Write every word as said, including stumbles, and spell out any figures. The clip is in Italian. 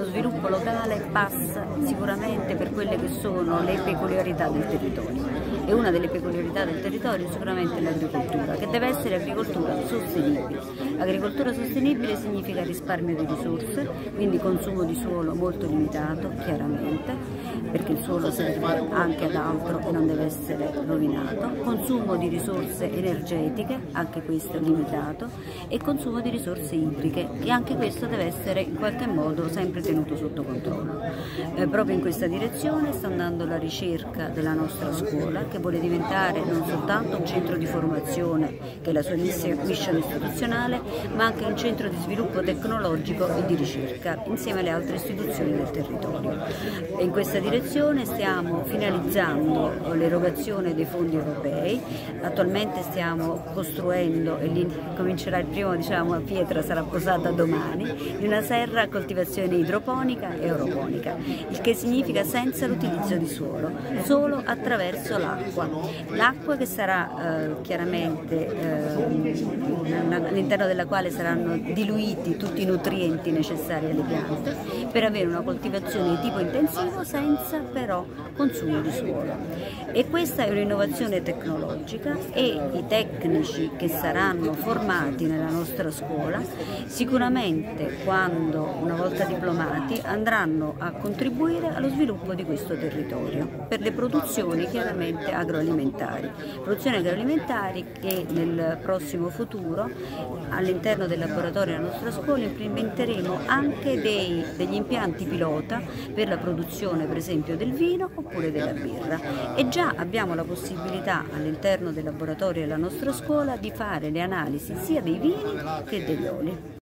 sviluppo locale passa sicuramente per quelle che sono le peculiarità del territorio. E una delle peculiarità del territorio è sicuramente l'agricoltura, che deve essere agricoltura sostenibile. Agricoltura sostenibile significa risparmio di risorse, quindi consumo di suolo molto limitato, chiaramente, perché il suolo serve anche ad altro e non deve essere rovinato, consumo di risorse energetiche, anche questo è limitato, e consumo di risorse idriche, che anche questo deve essere in qualche modo sempre tenuto sotto controllo. Eh, proprio in questa direzione sta andando la ricerca della nostra scuola, che vuole diventare non soltanto un centro di formazione, che è la sua mission istituzionale, ma anche un centro di sviluppo tecnologico e di ricerca, insieme alle altre istituzioni del territorio. E in questa direzione stiamo finalizzando l'erogazione dei fondi europei. Attualmente stiamo costruendo, e lì comincerà il primo, diciamo, a pietra sarà posata domani, di una serra a coltivazione idroponica e aeroponica, il che significa senza l'utilizzo di suolo, solo attraverso l'acqua. L'acqua che sarà eh, chiaramente eh, all'interno della quale saranno diluiti tutti i nutrienti necessari alle piante per avere una coltivazione di tipo intensivo senza però consumo di suolo. E questa è un'innovazione tecnologica e i tecnici che saranno formati nella nostra scuola sicuramente, quando una volta diplomati, andranno a contribuire allo sviluppo di questo territorio per le produzioni chiaramente agroalimentari. Produzioni agroalimentari che nel prossimo futuro all'interno del laboratorio della nostra scuola implementeremo anche dei, degli impianti pilota per la produzione per esempio del vino oppure della birra, e già abbiamo la possibilità all'interno del laboratorio della nostra scuola di fare le analisi sia dei vini che degli oli.